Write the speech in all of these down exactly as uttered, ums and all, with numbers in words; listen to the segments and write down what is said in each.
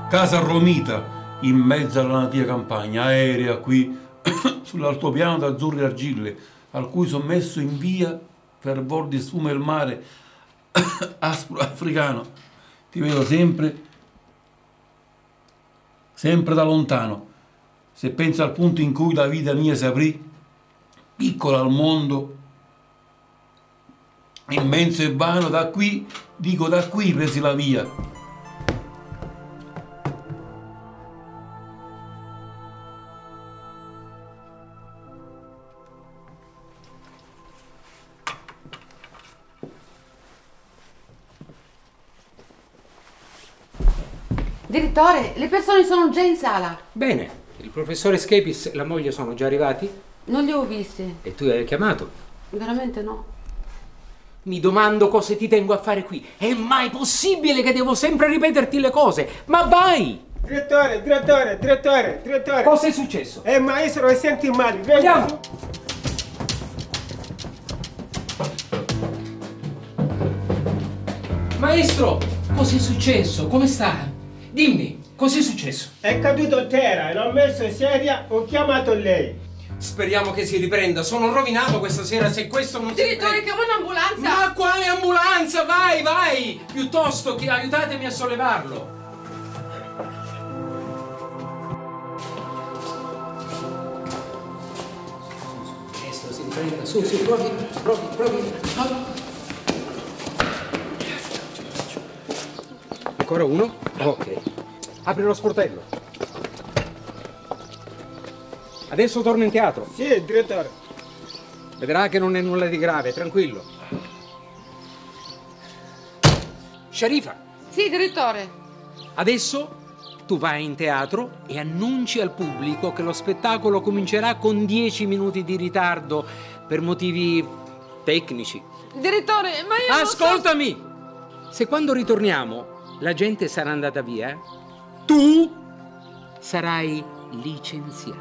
casa romita in mezzo alla natia campagna, aerea qui sull'altopiano d'azzurre argille, al cui sommesso in via fervor di sfumo il mare aspro africano. Ti vedo sempre, sempre da lontano. Se penso al punto in cui la vita mia si aprì, piccola al mondo, immenso e vano, da qui, dico da qui presi la via. Direttore, le persone sono già in sala. Bene, il professore Schepis e la moglie sono già arrivati? Non li ho visti. E tu hai chiamato? Veramente no. Mi domando cosa ti tengo a fare qui. È mai possibile che devo sempre ripeterti le cose? Ma vai! Direttore, direttore, direttore, direttore. Cosa è successo? Eh, maestro, senti male. Venga. Andiamo! Maestro, cos'è successo? Come sta? Dimmi, cos'è successo? È caduto a terra, l'ho messo in sedia, ho chiamato lei. Speriamo che si riprenda. Sono rovinato questa sera se questo non si riprende. Direttore, chiama un'ambulanza! Ma quale ambulanza? Vai, vai! Piuttosto che aiutatemi a sollevarlo. Maestro, si riprenda. Su, su, provi, provi, provi. Ancora uno? Ok. Apri lo sportello. Adesso torno in teatro. Sì, direttore. Vedrà che non è nulla di grave, tranquillo. Sharifa. Sì, direttore. Adesso tu vai in teatro e annunci al pubblico che lo spettacolo comincerà con dieci minuti di ritardo per motivi tecnici. Direttore, ma io Ascoltami! non so... Se quando ritorniamo la gente sarà andata via, tu sarai licenziato.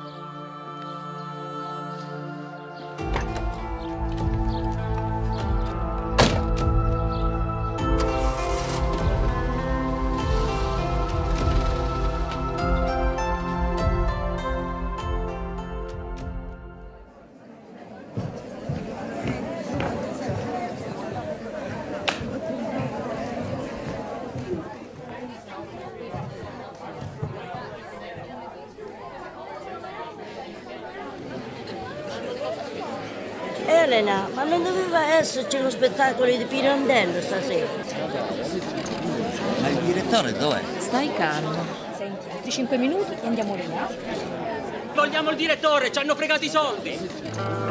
Elena, ma non doveva esserci lo spettacolo di Pirandello stasera? Ma il direttore dov'è? Stai calmo. Senti, altri cinque minuti e andiamo via. Vogliamo il direttore, ci hanno fregato i soldi!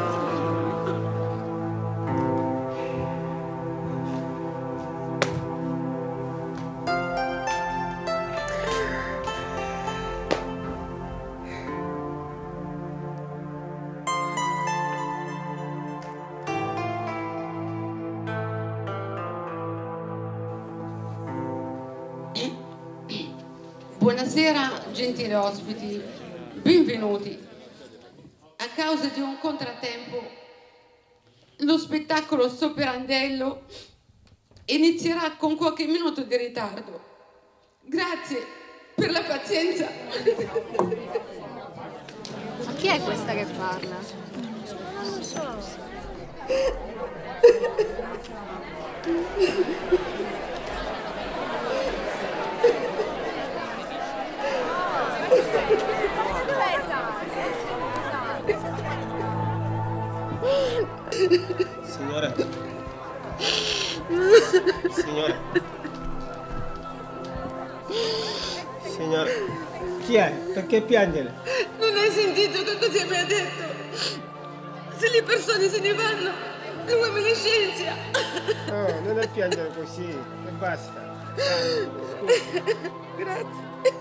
Buonasera, gentili ospiti, benvenuti. A causa di un contrattempo, lo spettacolo Sto Pirandello inizierà con qualche minuto di ritardo. Grazie per la pazienza. Ma chi è questa che parla? Non lo so. Signora. Signora. Signora. Chi è? Perché piangere? Non hai sentito che cosa mi ha detto? Se le persone se ne vanno, lui mi licenzia. Oh, non è piangere così, e basta. Grazie.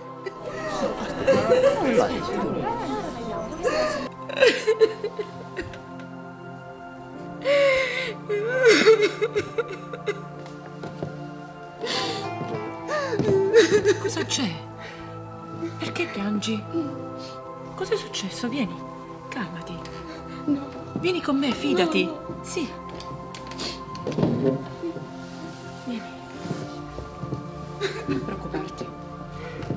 Cosa c'è? Perché piangi? Cos'è successo? Vieni, calmati. No. Vieni con me, fidati. No. Sì. Vieni. Non preoccuparti.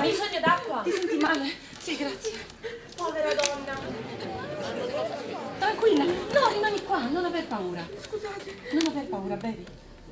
bisogno d'acqua. Ti senti male? Sì, grazie. Povera donna. Tranquilla. No, rimani qua, non aver paura. Scusate. Non aver paura, bevi.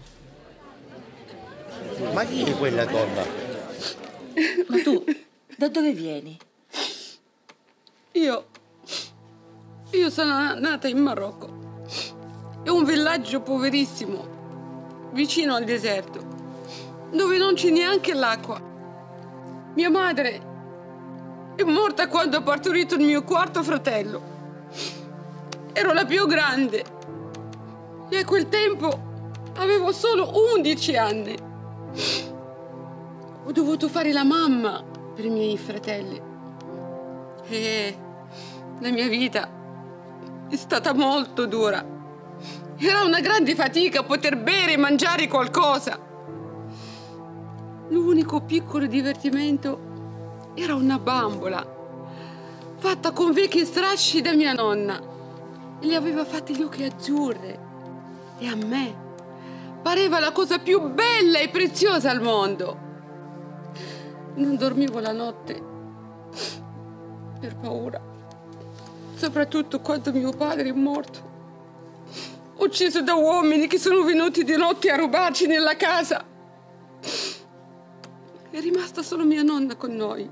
Ma chi è quella donna? Ma tu, da dove vieni? Io... Io sono nata in Marocco. È un villaggio poverissimo, vicino al deserto, dove non c'è neanche l'acqua. Mia madre è morta quando ha partorito il mio quarto fratello. Ero la più grande e a quel tempo avevo solo undici anni. Ho dovuto fare la mamma per i miei fratelli e la mia vita è stata molto dura. Era una grande fatica poter bere e mangiare qualcosa. L'unico piccolo divertimento era una bambola fatta con vecchi strascichi da mia nonna. E le aveva fatte gli occhi azzurri. E a me pareva la cosa più bella e preziosa al mondo. Non dormivo la notte per paura. Soprattutto quando mio padre è morto, ucciso da uomini che sono venuti di notte a rubarci nella casa. È rimasta solo mia nonna con noi.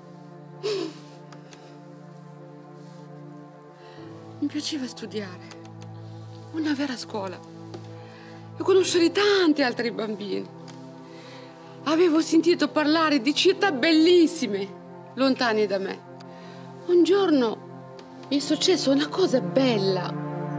Mi piaceva studiare, una vera scuola, e conoscere tanti altri bambini. Avevo sentito parlare di città bellissime, lontane da me. Un giorno mi è successa una cosa bella.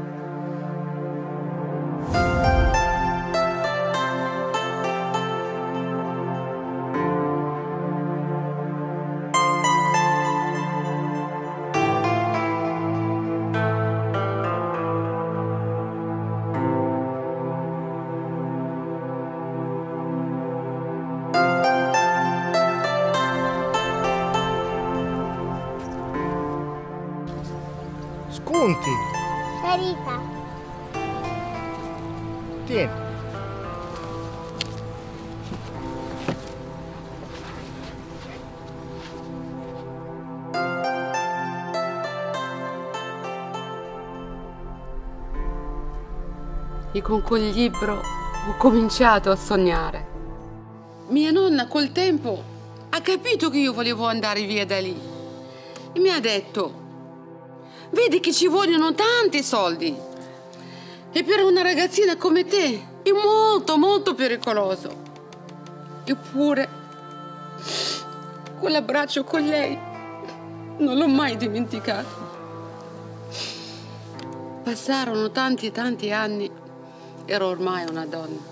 Sconti. Sharika. Tieni. E con quel libro ho cominciato a sognare. Mia nonna col tempo ha capito che io volevo andare via da lì e mi ha detto: vedi che ci vogliono tanti soldi e per una ragazzina come te è molto molto pericoloso. Eppure quell'abbraccio con lei non l'ho mai dimenticato. Passarono tanti tanti anni, ero ormai una donna.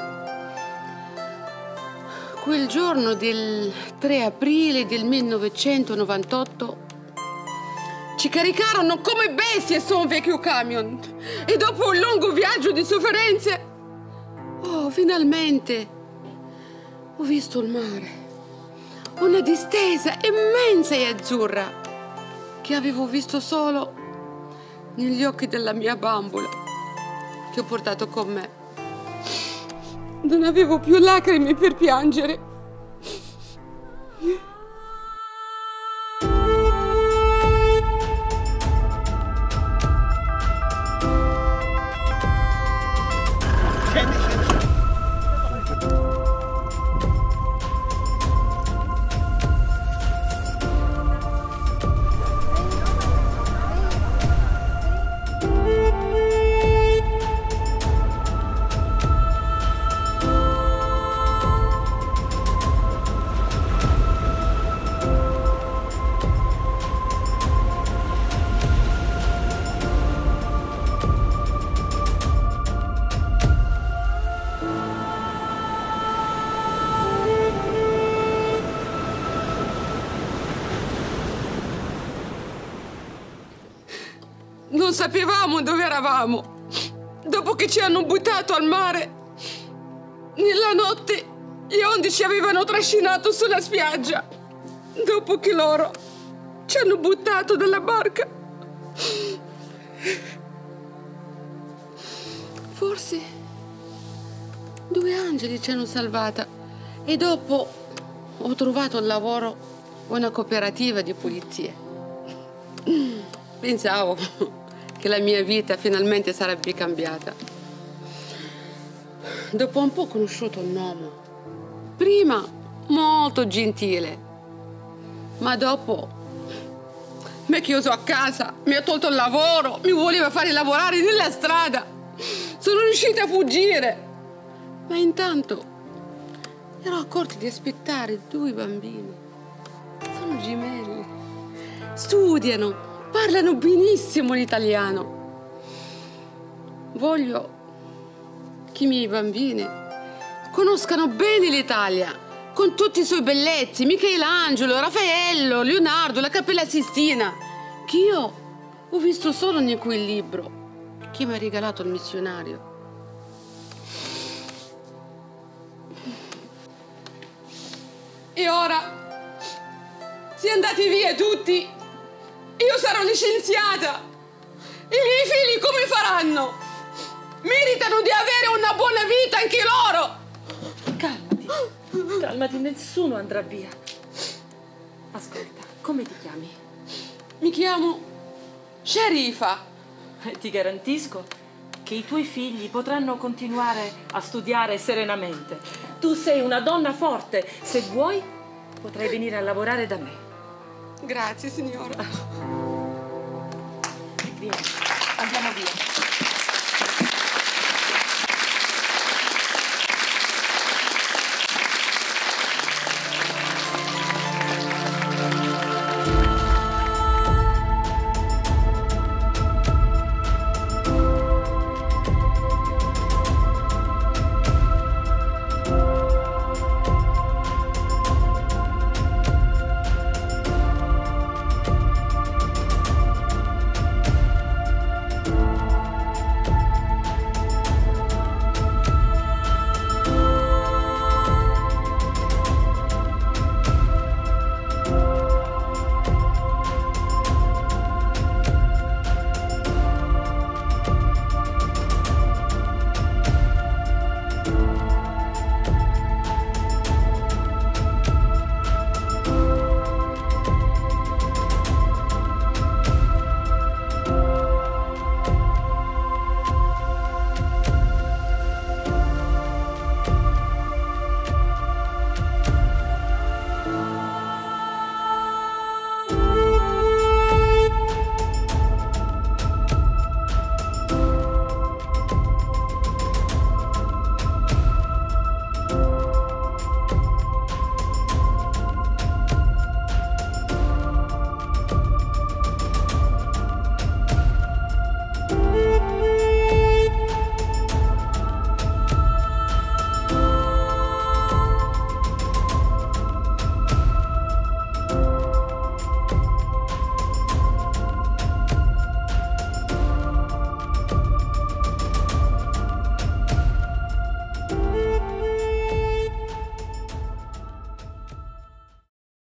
Quel giorno del tre aprile del millenovecentonovantotto ci caricarono come bestie su un vecchio camion e dopo un lungo viaggio di sofferenze, oh, finalmente ho visto il mare, una distesa immensa e azzurra che avevo visto solo negli occhi della mia bambola che ho portato con me. Non avevo più lacrime per piangere. Non sapevamo dove eravamo. Dopo che ci hanno buttato al mare, nella notte le onde ci avevano trascinato sulla spiaggia. Dopo che loro ci hanno buttato dalla barca. Forse due angeli ci hanno salvata e dopo ho trovato un lavoro in una cooperativa di pulizie. Pensavo che la mia vita finalmente sarebbe cambiata. Dopo un po' ho conosciuto un uomo. Prima molto gentile, ma dopo mi ha chiuso a casa, mi ha tolto il lavoro, mi voleva fare lavorare nella strada. Sono riuscita a fuggire, ma intanto ero accorta di aspettare due bambini. Sono gemelli, studiano, parlano benissimo l'italiano. Voglio che i miei bambini conoscano bene l'Italia, con tutti i suoi bellezzi, Michelangelo, Raffaello, Leonardo, la Cappella Sistina, che io ho visto solo in quel libro che mi ha regalato il missionario. E ora, se andate via tutti, io sarò licenziata. I miei figli come faranno? Meritano di avere una buona vita anche loro. Calmati, calmati, nessuno andrà via. Ascolta, come ti chiami? Mi chiamo Sharifa. E ti garantisco che i tuoi figli potranno continuare a studiare serenamente. Tu sei una donna forte. Se vuoi, potrai venire a lavorare da me. Grazie, signora. Vieni, andiamo via.